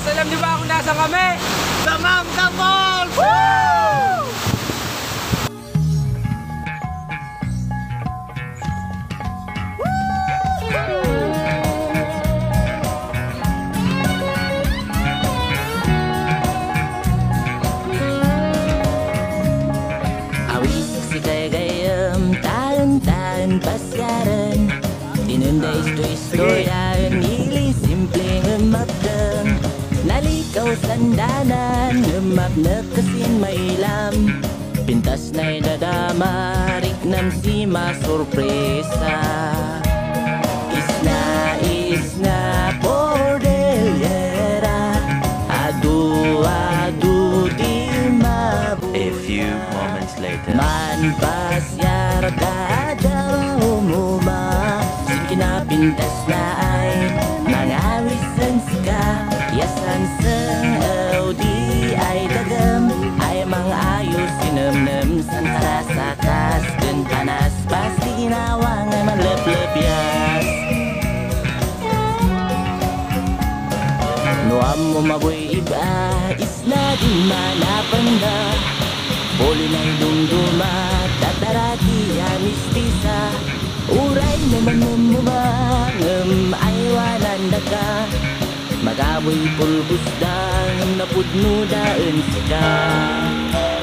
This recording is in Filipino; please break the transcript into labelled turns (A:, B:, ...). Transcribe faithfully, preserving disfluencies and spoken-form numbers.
A: Alam niyo ba kung nasa kami?
B: Sa Mamta Falls!
A: Woo!
C: Awit si gayam, taon-taon pasyaran. Tinunday istorya-istorya, nili simpleng mapdang. Nalikaw sandanan, umap na kasin mailam. Pintas na'y dadama, riknam si masurpresa. Isna, isna, Cordillera, adu, adu, di mabu.
D: A few moments later.
C: Man pasyar kadang umuma, sinkinapintas na ay mga wisan ka. Yasan sang di ay dagam, ay mga ayos sinamnam santara sa tas dan panas pasti ginawang ay manlep-lepyas. Nuam mo maboy iba, isla di manapanda. Poli na'y dumduma, tatarati amistisa. Uray naman mumumangam, ay wananda ka. Magamoy pulbus dang napudno daan sika.